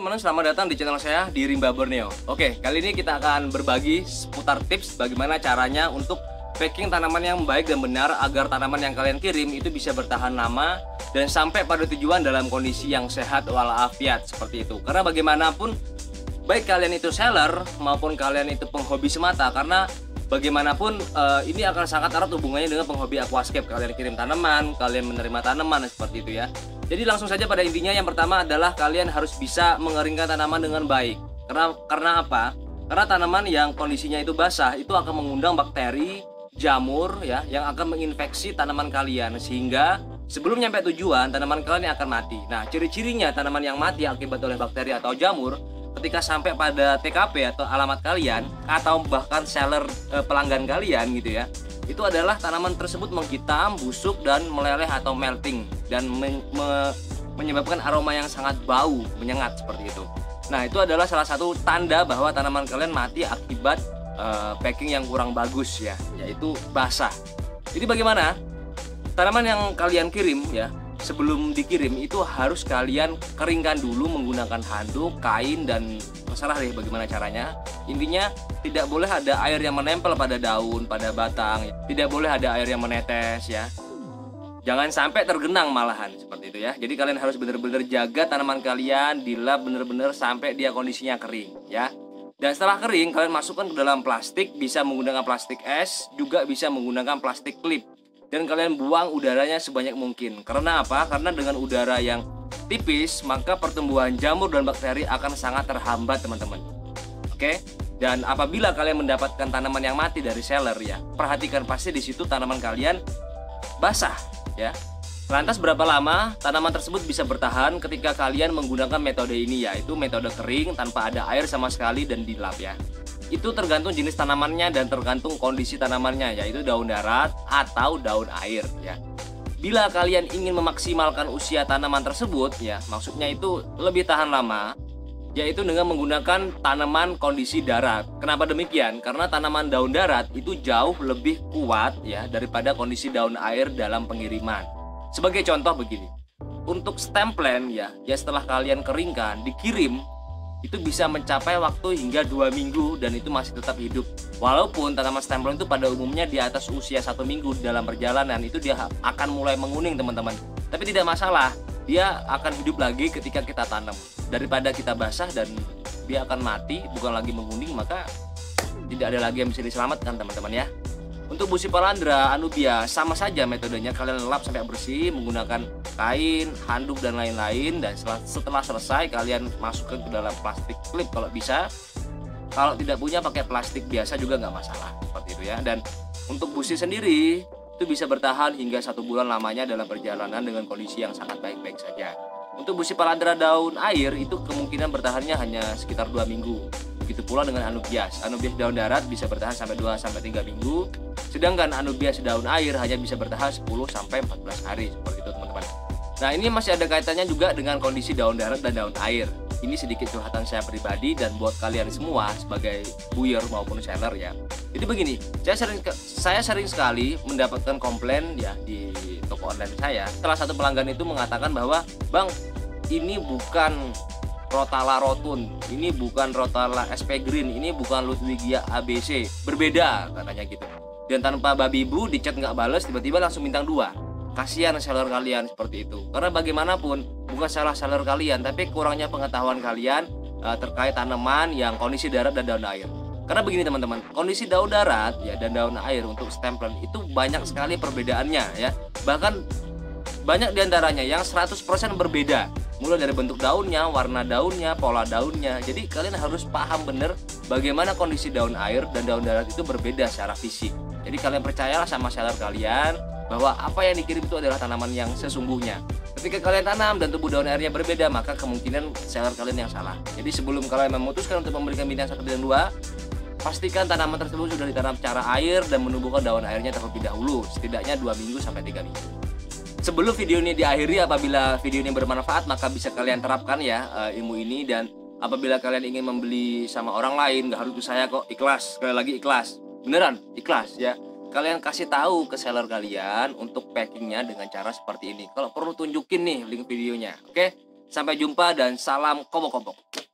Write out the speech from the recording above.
teman-teman, selamat datang di channel saya di Rimba Borneo. Oke, kali ini kita akan berbagi seputar tips bagaimana caranya untuk packing tanaman yang baik dan benar agar tanaman yang kalian kirim itu bisa bertahan lama dan sampai pada tujuan dalam kondisi yang sehat walafiat seperti itu. Karena bagaimanapun, baik kalian itu seller maupun kalian itu penghobi semata, karena bagaimanapun ini akan sangat erat hubungannya dengan penghobi aquascape. Kalian kirim tanaman, kalian menerima tanaman seperti itu ya. Jadi langsung saja pada intinya, yang pertama adalah kalian harus bisa mengeringkan tanaman dengan baik. Karena apa? Karena tanaman yang kondisinya itu basah itu akan mengundang bakteri, jamur ya, yang akan menginfeksi tanaman kalian, sehingga sebelum nyampe tujuan tanaman kalian akan mati. Nah, ciri-cirinya tanaman yang mati akibat oleh bakteri atau jamur ketika sampai pada TKP atau alamat kalian atau bahkan seller pelanggan kalian gitu ya, itu adalah tanaman tersebut menghitam, busuk, dan meleleh atau melting, dan menyebabkan aroma yang sangat bau, menyengat seperti itu. Nah, itu adalah salah satu tanda bahwa tanaman kalian mati akibat packing yang kurang bagus ya, yaitu basah. Jadi bagaimana? Tanaman yang kalian kirim ya, sebelum dikirim itu harus kalian keringkan dulu menggunakan handuk, kain, dan terserah deh bagaimana caranya. Intinya tidak boleh ada air yang menempel pada daun, pada batang, tidak boleh ada air yang menetes ya. Jangan sampai tergenang malahan seperti itu ya. Jadi kalian harus benar-benar jaga tanaman kalian, dilap benar-benar sampai dia kondisinya kering ya. Dan setelah kering, kalian masukkan ke dalam plastik, bisa menggunakan plastik es, juga bisa menggunakan plastik klip. Dan kalian buang udaranya sebanyak mungkin. Karena apa? Karena dengan udara yang tipis, maka pertumbuhan jamur dan bakteri akan sangat terhambat, teman-teman. Oke? Dan apabila kalian mendapatkan tanaman yang mati dari seller ya, perhatikan pasti di situ tanaman kalian basah ya. Lantas berapa lama tanaman tersebut bisa bertahan ketika kalian menggunakan metode ini, yaitu metode kering tanpa ada air sama sekali dan dilap ya. Itu tergantung jenis tanamannya dan tergantung kondisi tanamannya, yaitu daun darat atau daun air ya. Bila kalian ingin memaksimalkan usia tanaman tersebut ya, maksudnya itu lebih tahan lama, yaitu dengan menggunakan tanaman kondisi darat. Kenapa demikian? Karena tanaman daun darat itu jauh lebih kuat ya daripada kondisi daun air dalam pengiriman. Sebagai contoh begini, untuk stem plant ya setelah kalian keringkan, dikirim, itu bisa mencapai waktu hingga 2 minggu dan itu masih tetap hidup. Walaupun tanaman stem plant itu pada umumnya di atas usia 1 minggu dalam perjalanan itu dia akan mulai menguning, teman-teman. Tapi tidak masalah, dia akan hidup lagi ketika kita tanam. Daripada kita basah dan dia akan mati, bukan lagi menguning, maka tidak ada lagi yang bisa diselamatkan, teman-teman ya. Untuk Busipalandra, Anubia sama saja metodenya, kalian lap sampai bersih menggunakan kain, handuk, dan lain-lain. Dan setelah selesai kalian masukkan ke dalam plastik klip kalau bisa. Kalau tidak punya pakai plastik biasa juga nggak masalah seperti itu ya. Dan untuk busi sendiri itu bisa bertahan hingga 1 bulan lamanya dalam perjalanan dengan kondisi yang sangat baik-baik saja. Untuk Busipalandra daun air itu kemungkinan bertahannya hanya sekitar 2 minggu. Begitu pula dengan Anubias. Anubias daun darat bisa bertahan sampai 2-3 minggu. Sedangkan Anubias daun air hanya bisa bertahan 10-14 hari seperti itu, teman-teman. Nah, ini masih ada kaitannya juga dengan kondisi daun darat dan daun air. Ini sedikit curhatan saya pribadi dan buat kalian semua sebagai buyer maupun seller ya. Jadi begini, saya sering sekali mendapatkan komplain ya di toko online saya. Salah satu pelanggan itu mengatakan bahwa, "Bang, ini bukan Rotala Rotun, ini bukan Rotala SP Green, ini bukan Ludwigia ABC, berbeda," katanya gitu. Dan tanpa babi bu, di chat nggak bales, tiba-tiba langsung bintang 2. Kasihan seller kalian seperti itu. Karena bagaimanapun bukan salah seller kalian, tapi kurangnya pengetahuan kalian terkait tanaman yang kondisi darat dan daun air. Karena begini, teman-teman, kondisi daun darat ya dan daun air untuk stem plant itu banyak sekali perbedaannya ya. Bahkan banyak diantaranya yang 100% berbeda. Mulai dari bentuk daunnya, warna daunnya, pola daunnya. Jadi kalian harus paham benar bagaimana kondisi daun air dan daun darat itu berbeda secara fisik. Jadi kalian percayalah sama seller kalian bahwa apa yang dikirim itu adalah tanaman yang sesungguhnya. Ketika kalian tanam dan tubuh daun airnya berbeda, maka kemungkinan seller kalian yang salah. Jadi sebelum kalian memutuskan untuk memberikan bintang 1 dan 2, pastikan tanaman tersebut sudah ditanam secara air dan menumbuhkan daun airnya terlebih dahulu, setidaknya 2 minggu sampai 3 minggu. Sebelum video ini diakhiri, apabila video ini bermanfaat, maka bisa kalian terapkan ya ilmu ini. Dan apabila kalian ingin membeli sama orang lain, gak harus ke saya kok, ikhlas. Sekali lagi ikhlas, beneran ikhlas ya. Kalian kasih tahu ke seller kalian untuk packingnya dengan cara seperti ini. Kalau perlu tunjukin nih link videonya, oke? Sampai jumpa dan salam kobok-kobok.